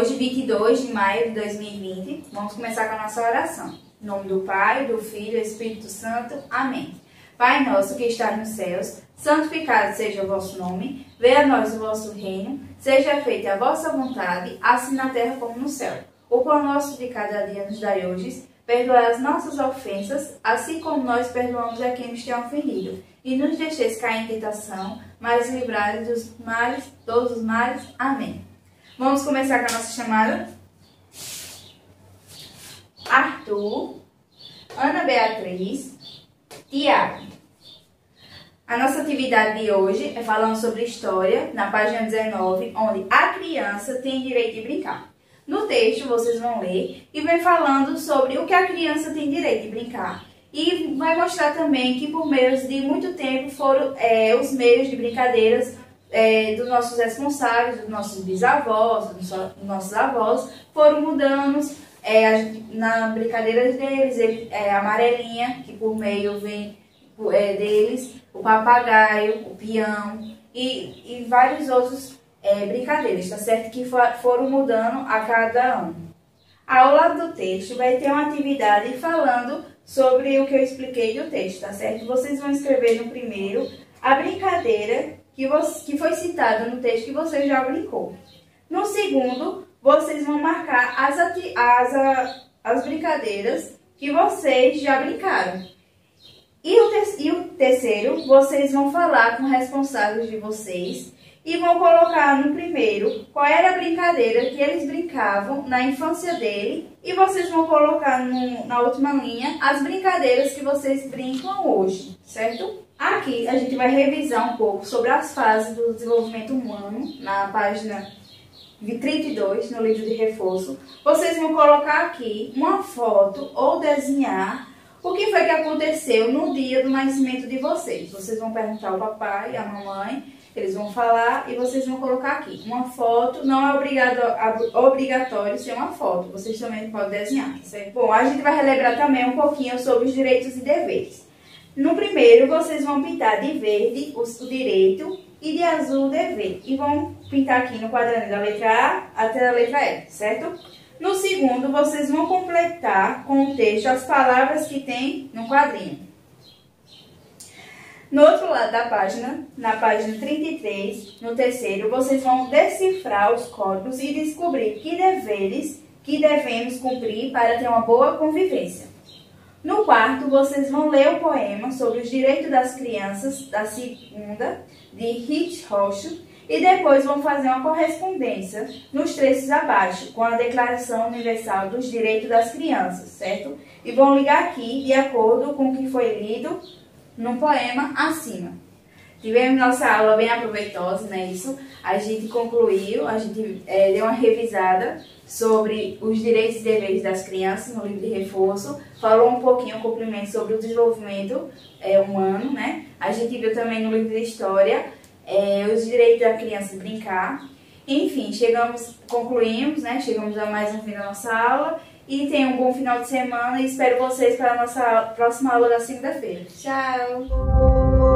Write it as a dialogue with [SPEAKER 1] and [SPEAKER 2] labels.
[SPEAKER 1] Hoje, 22 de maio de 2020, vamos começar com a nossa oração. Em nome do Pai, do Filho e do Espírito Santo. Amém. Pai nosso que estás nos céus, santificado seja o vosso nome, venha a nós o vosso reino, seja feita a vossa vontade, assim na terra como no céu. O pão nosso de cada dia nos dai hoje, perdoai as nossas ofensas, assim como nós perdoamos a quem nos tem ofendido. E não nos deixeis cair em tentação, mas livrai dos males, todos os males. Amém. Vamos começar com a nossa chamada. Arthur, Ana Beatriz, Tiago. A nossa atividade de hoje é falando sobre história, na página 19, onde a criança tem direito de brincar. No texto, vocês vão ler e vem falando sobre o que a criança tem direito de brincar. E vai mostrar também que por meio de muito tempo foram os meios de brincadeiras dos nossos responsáveis, dos nossos bisavós, dos nossos avós, foram mudando na brincadeira deles, a amarelinha, que por meio vem deles, o papagaio, o peão e vários outros brincadeiras, tá certo? Que foram mudando a cada ano. Ao lado do texto vai ter uma atividade falando sobre o que eu expliquei do texto, tá certo? Vocês vão escrever no primeiro a brincadeira que foi citada no texto que você já brincou. No segundo, vocês vão marcar as brincadeiras que vocês já brincaram. E o terceiro, vocês vão falar com responsáveis de vocês e vão colocar no primeiro qual era a brincadeira que eles brincavam na infância dele e vocês vão colocar na última linha as brincadeiras que vocês brincam hoje, certo? Aqui a gente vai revisar um pouco sobre as fases do desenvolvimento humano na página 32, no livro de reforço. Vocês vão colocar aqui uma foto ou desenhar o que foi que aconteceu no dia do nascimento de vocês. Vocês vão perguntar ao papai e à mamãe, eles vão falar e vocês vão colocar aqui uma foto. Não é obrigatório ser uma foto, vocês também podem desenhar, certo? Bom, a gente vai relembrar também um pouquinho sobre os direitos e deveres. No primeiro, vocês vão pintar de verde o direito e de azul o dever. E vão pintar aqui no quadradinho da letra A até a letra E, certo? No segundo, vocês vão completar com o texto as palavras que tem no quadrinho. No outro lado da página, na página 33, no terceiro, vocês vão decifrar os códigos e descobrir que deveres que devemos cumprir para ter uma boa convivência. No quarto, vocês vão ler o poema sobre os direitos das crianças, da segunda, de Hit Rocha, e depois vão fazer uma correspondência nos trechos abaixo, com a Declaração Universal dos Direitos das Crianças, certo? E vão ligar aqui de acordo com o que foi lido no poema acima. Tivemos nossa aula bem aproveitosa, né? Isso. A gente concluiu, a gente deu uma revisada sobre os direitos e deveres das crianças no livro de reforço, falou um pouquinho, um complemento sobre o desenvolvimento humano, né? A gente viu também no livro de história os direitos da criança brincar. Enfim, concluímos, né? Chegamos a mais um fim da nossa aula e tenham um bom final de semana e espero vocês para a nossa próxima aula da segunda-feira. Tchau!